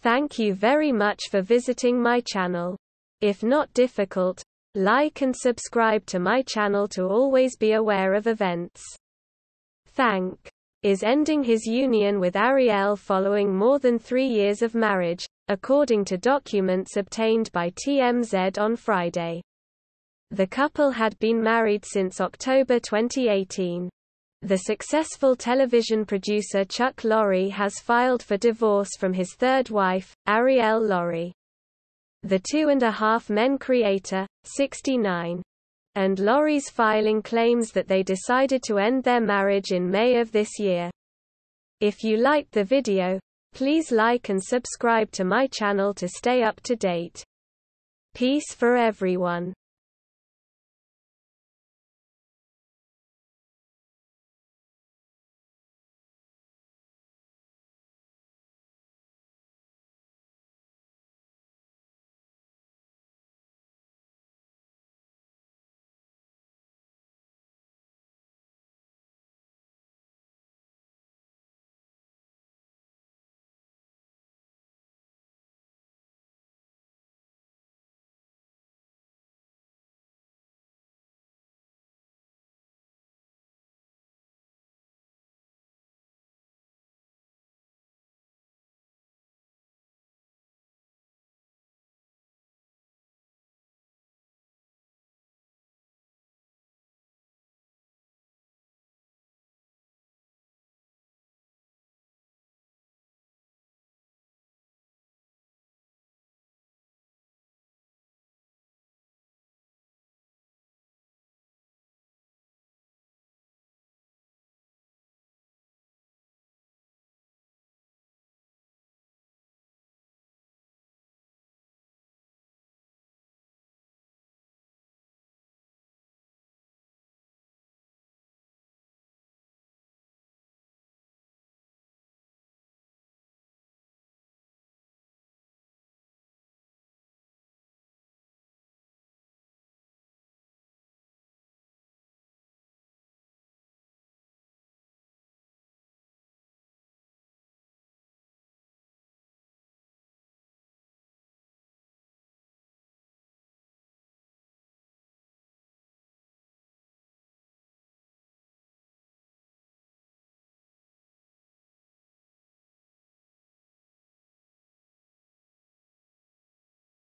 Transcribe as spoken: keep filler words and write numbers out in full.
Thank you very much for visiting my channel. If not difficult, like and subscribe to my channel to always be aware of events. Thank is ending his union with Arielle following more than three years of marriage, according to documents obtained by T M Z on Friday. The couple had been married since October twenty eighteen. The successful television producer Chuck Lorre has filed for divorce from his third wife, Arielle Lorre. The Two and a Half Men creator, sixty-nine, and Lorre's filing claims that they decided to end their marriage in May of this year. If you liked the video, please like and subscribe to my channel to stay up to date. Peace for everyone.